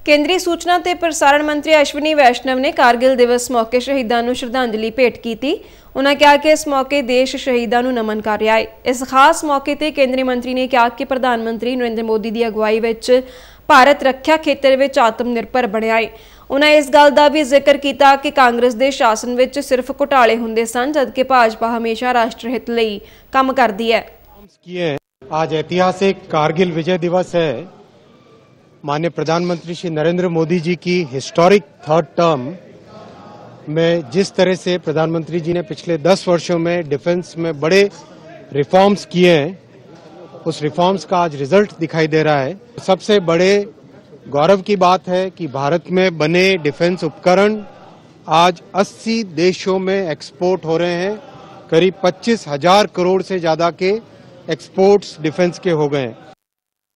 ਕੇਂਦਰੀ ਸੂਚਨਾ ਤੇ ਪ੍ਰਸਾਰਣ ਮੰਤਰੀ ਅਸ਼ਵਨੀ ਵੈਸ਼ਨਵ ਨੇ ਕਾਰਗਿਲ ਦਿਵਸ ਮੌਕੇ ਸ਼ਹੀਦਾਂ ਨੂੰ ਸ਼ਰਧਾਂਜਲੀ ਭੇਟ ਕੀਤੀ। उन्होंने कहा कि इस मौके देश शहीदां नूं नमन कर रहा है। इस खास मौके ते केंद्रीय मंत्री ने कहा कि प्रधानमंत्री नरेंद्र मोदी की अगुवाई विच भारत रक्षा खेत्र में आत्मनिर्भर बनिया है। उन्होंने इस गल का भी जिक्र किया कि कांग्रेस के शासन में सिर्फ घोटाले हुंदे सन, जबकि भाजपा हमेशा राष्ट्रहित लई काम करती है। आज ऐतिहासिक कारगिल विजय दिवस है। माननीय प्रधानमंत्री श्री नरेंद्र मोदी जी की हिस्टोरिक थर्ड टर्म में जिस तरह से प्रधानमंत्री जी ने पिछले 10 वर्षों में डिफेंस में बड़े रिफॉर्म्स किए हैं, उस रिफॉर्म्स का आज रिजल्ट दिखाई दे रहा है। सबसे बड़े गौरव की बात है कि भारत में बने डिफेंस उपकरण आज 80 देशों में एक्सपोर्ट हो रहे हैं। करीब 25,000 करोड़ से ज्यादा के एक्सपोर्ट्स डिफेंस के हो गए हैं।